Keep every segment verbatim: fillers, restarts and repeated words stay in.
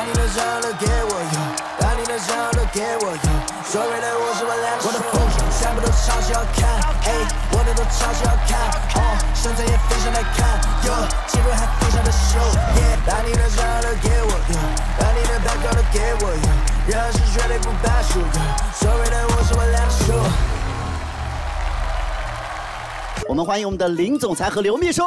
你的掌都给我用，把你的掌都给我用。所谓的我是我两手，我的风景全部都超级好看，哎，我的都超级好看，哦，身材也非常耐看，哟，肌肉还非常的秀，耶，把你的掌都给我用，把你的蛋糕都给我用，人是绝对不怕输的，所谓的我是我两手。 我们欢迎我们的林总裁和刘秘书。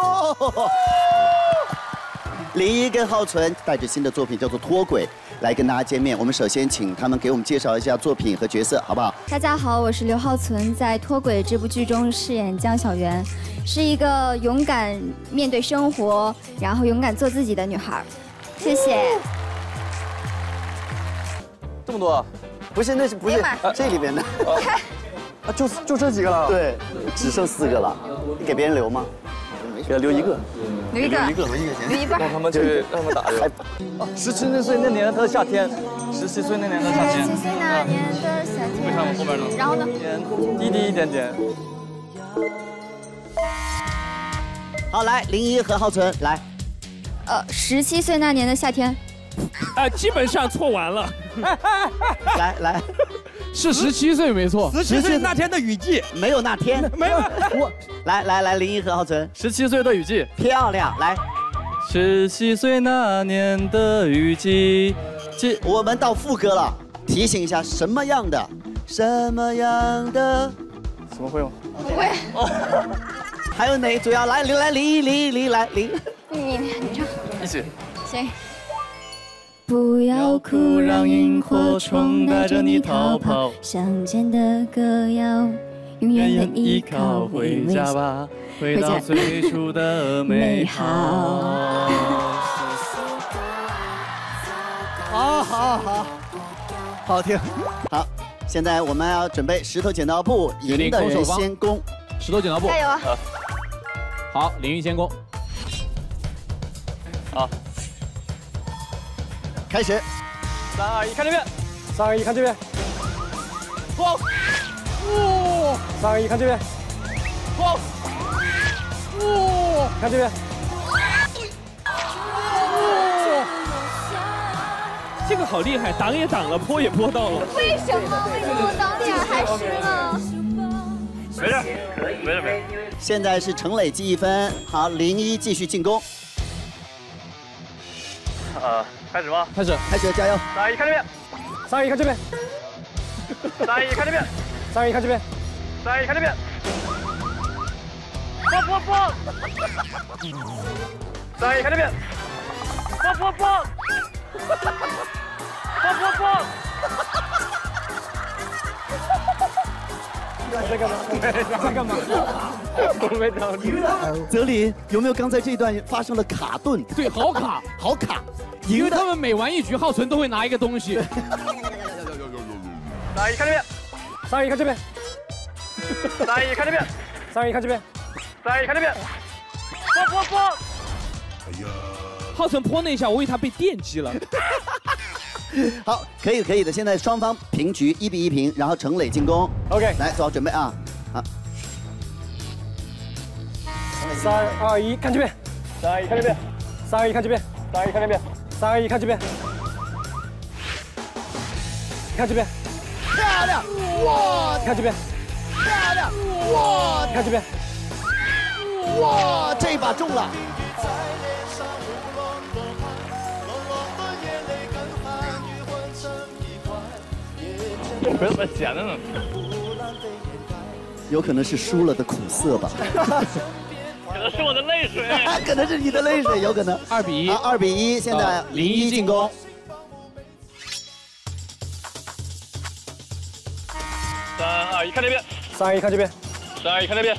林一跟浩存带着新的作品叫做《脱轨》来跟大家见面。我们首先请他们给我们介绍一下作品和角色，好不好？ 大家好，我是刘浩存，在《脱轨》这部剧中饰演江小媛，是一个勇敢面对生活，然后勇敢做自己的女孩。谢谢。 这么多？ 不是，那是不是这里边的？ 啊，就就这几个了。 对，只剩四个了。你给别人留吗？ 给他留一个。 留一个， 留一个，留一个， 留一半。 让他们去，让他们打一个。啊，十七岁那年的夏天，十七岁那年的夏天。 十七岁那年的夏天。 为啥我后边呢？ 然后呢？ 滴滴一点点。 好，来，林一和浩存来。 呃，十七岁那年的夏天。 呃，基本上错完了。 来来。 是十七岁没错， 十七岁那天的雨季没有那天， 没有我来来来，林一和浩存， 十七岁的雨季， 漂亮，来， 十七岁那年的雨季，季， 我们到副歌了，提醒一下什么样的，什么样的， 怎么会吗？ 不会， 哦，还有哪组要来？来林一林一林来林， 你你你唱， 一起， 行。 不要哭，让萤火虫带着你逃跑。乡间的歌谣，永远的依靠。 回家吧，回到最初的美好。 好好好，好听。好，现在我们要准备石头剪刀布，赢的人先攻。 石头剪刀布， 加油啊！ 好，林一先攻。 好。 开始， 三二一，看这边，三二一，看这边， 光， 哇，三二一，看这边， 光， 哇，看这边， 哇，这个好厉害，挡也挡了，泼也泼到了。 为什么？为什么挡点还湿了？ 没事，没事没事。 现在是程磊记一分，好，林一继续进攻。 呃，开始吗？ 开始， 开始，加油！ 三二一，看这边，三二一，看这边，三二一，看这边，三二一，看这边，三二一，看这边，啵啵啵，三二一，看这边，啵啵啵，啵啵啵。你在干嘛？在干嘛？我没找你。 泽林，有没有刚才这一段发生了卡顿？ 对，好卡， 好卡。 因为他们每玩一局，浩存都会拿一个东西。 三二一，看这边，三二一，看这边，三二一，看这边，三二一，看这边，三二一，看这边，啵啵啵。哎呀， 浩存泼那一下，我以为他被电击了。 好，可以可以的，现在双方平局，一比一平，然后程磊进攻。 OK， 来做好准备啊！好， 三二一，看这边，三二一，看这边，三二一，看这边，三二一，看这边。 三二一，看这边，看这边， 漂亮！哇！ 看这边， 漂亮！哇！ 看这边， 哇！这一把中了。 这怎么剪的呢？ 有可能是输了的苦涩吧。 可能是我的泪水， 可能是你的泪水，有可能。 二比一， 啊，二比一，现在林一进攻。 三二一，看这边，三二一，看这边，三二一，看这边，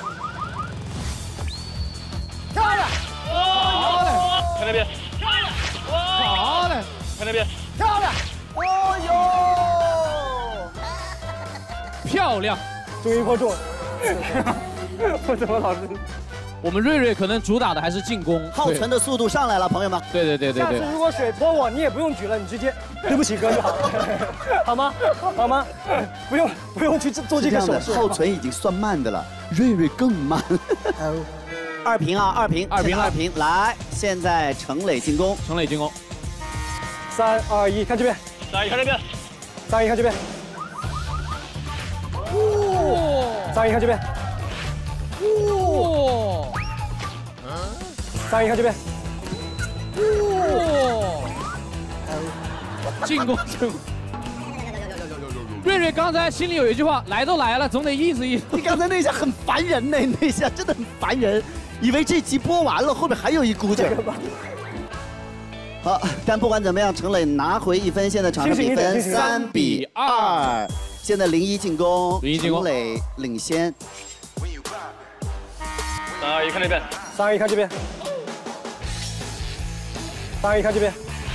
漂亮！ 好嘞，看这边，漂亮！ 好嘞， 看这边， 漂亮！哦呦，漂亮！ 终于破中了，我怎么老是？ 我们瑞瑞可能主打的还是进攻， 浩存的速度上来了，朋友们。 对对对对对。 下次如果水泼我，你也不用举了，你直接对不起哥就好，好吗？好吗？不用不用去做这个手势。 浩存已经算慢的了，瑞瑞更慢。二平啊，二平， 二平二平。来，现在程磊进攻， 程磊进攻。 三二一，看这边。 三二一，看这边。 三二一，看这边。 哇！ 三二一，看这边。 哇！ 三二一，看这边。 哇！进攻成功。瑞瑞刚才心里有一句话，来都来了，总得意思意思。 你刚才那一下很烦人呢，那一下真的很烦人，以为这集播完了，后面还有一股劲儿。好，但不管怎么样，陈磊拿回一分，现在场上比分三比二。现在零一进攻， 零一进攻， 陈磊领先。 三二一，看这边。 三二一，看这边。三二一，看这边。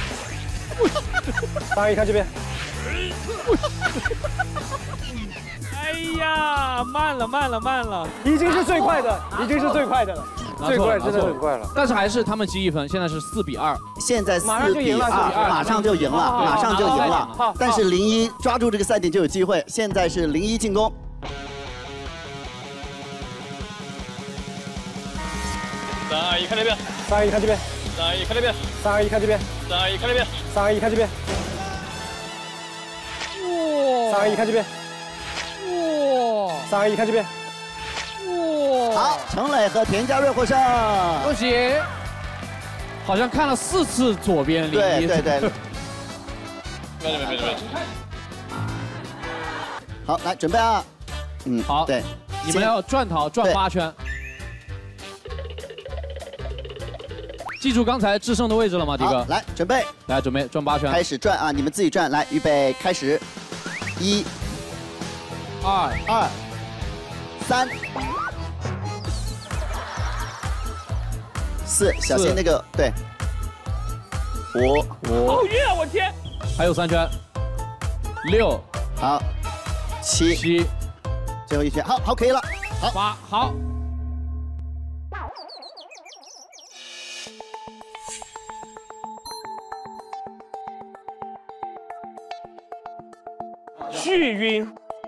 三二一，看这边。 哎呀，慢了慢了慢了， 已经是最快的，已经是最快的了，最快真的很快了。 但是还是他们积一分，现在是四比二。 现在四比二，马上就赢了，马上就赢了。但是零一抓住这个赛点就有机会，现在是零一进攻。 三二一，看这边。 三二一，看这边。 三二一，看这边。 三二一，看这边。 三二一，看这边。 三二一，看这边。三二一，看这边。 哇！ 三二一，看这边。 哇！ 好，陈磊和田家瑞获胜， 恭喜！好像看了四次左边零一。 对对对。 没事没事没事。 好，来准备啊。嗯， 好， 对， 你们要转桃转八圈。记住刚才制胜的位置了吗，迪哥？ 来准备， 来准备转八圈， 开始转啊！你们自己转，来预备开始，一、 二、 二、三、四，小心那个对，五五， 好晕啊！我天， 还有三圈，六， 好，七七， 最后一圈，好好可以了，好八好。 巨晕。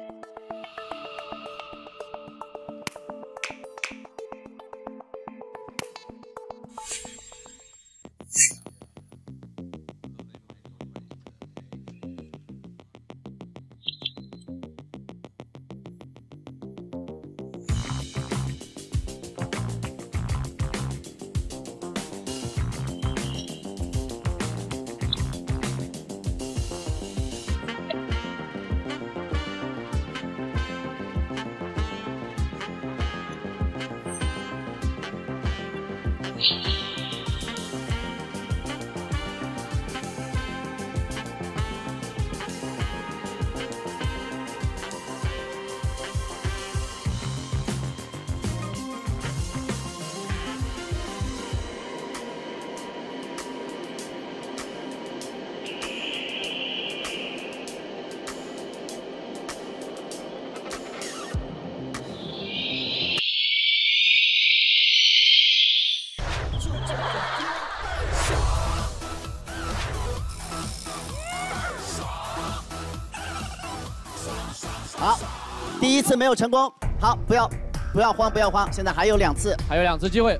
好，第一次没有成功，好，不要不要慌，不要慌，现在还有两次， 还有两次机会。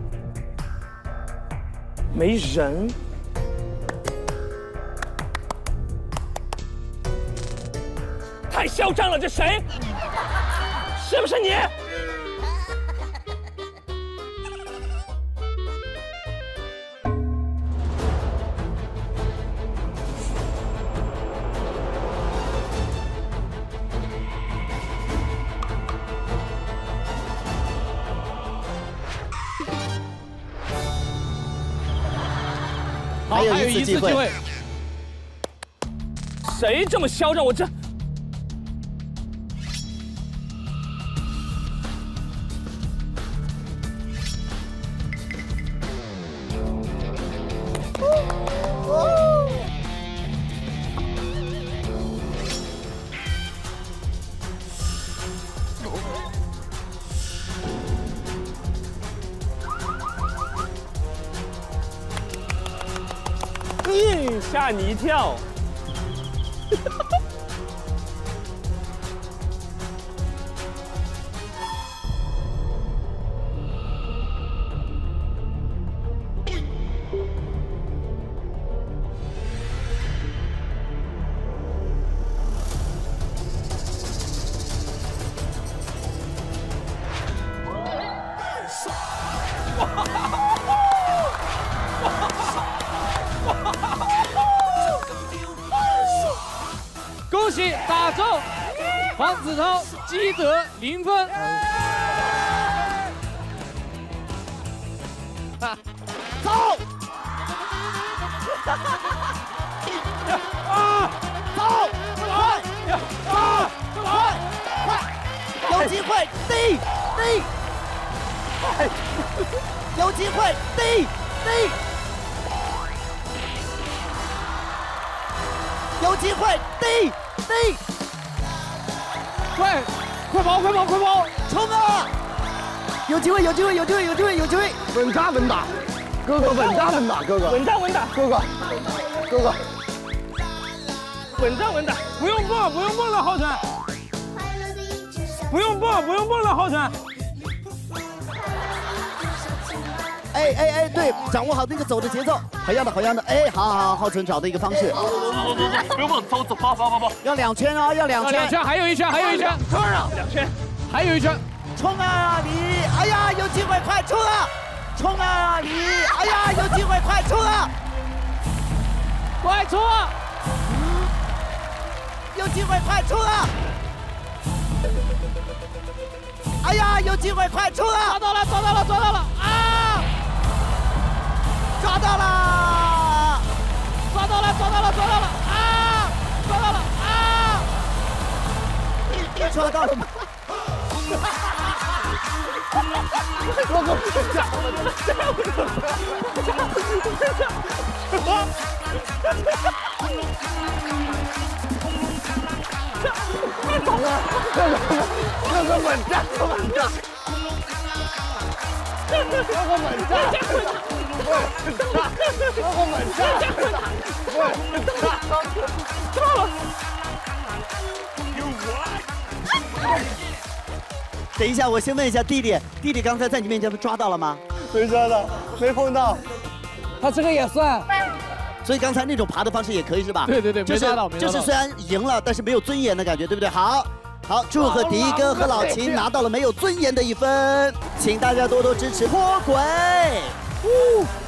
没人。 太嚣张了，这谁？是不是你？ 还有一次机会。 谁这么嚣张？我这。硬吓你一跳。 喜打中，黄子韬击得零分。 走！ 啊！ 走！快！啊！快！快！有机会，低低！有机会，低低！有机会，低低！ 快，快跑，快跑，快跑！ 冲啊！有机会，有机会，有机会，有机会，有机会！ 稳扎稳打，哥哥稳扎稳打，哥哥稳扎稳打，哥哥哥哥稳扎稳打，不用蹦，不用蹦了，浩辰，不用蹦，不用蹦了，浩辰。 哎哎哎，对，掌握好那个走的节奏，好样的，好样的！哎，好好好，浩辰找的一个方式。 走走走走，不用蹦，走走跑跑跑跑。 要两圈啊，要两圈， 两圈，还有一圈，还有一圈， 当然两圈， 还有一圈。 冲啊你！哎呀，有机会，快冲啊！冲啊你！哎呀，有机会，快冲啊！ 快冲啊！ 有机会，快冲啊！哎呀，有机会，快冲啊！ 抓到了，抓到了，抓到了！啊！ 抓到了！ 抓到了，抓到了，抓到了！啊！抓到了！啊！ 抓到了吗？ 哥哥别下，走了，哥哥，哥哥稳站，稳站，哥哥稳站，稳站，哥哥稳站，稳站，到了。 等一下，我先问一下弟弟，弟弟刚才在你面前抓到了吗？ 没抓到，没碰到。 他这个也算。 所以刚才那种爬的方式也可以是吧？ 对对对， 就是没抓到，没抓到。 就是虽然赢了，但是没有尊严的感觉，对不对？好，好，祝贺迪哥和老秦拿到了没有尊严的一分，请大家多多支持脱轨。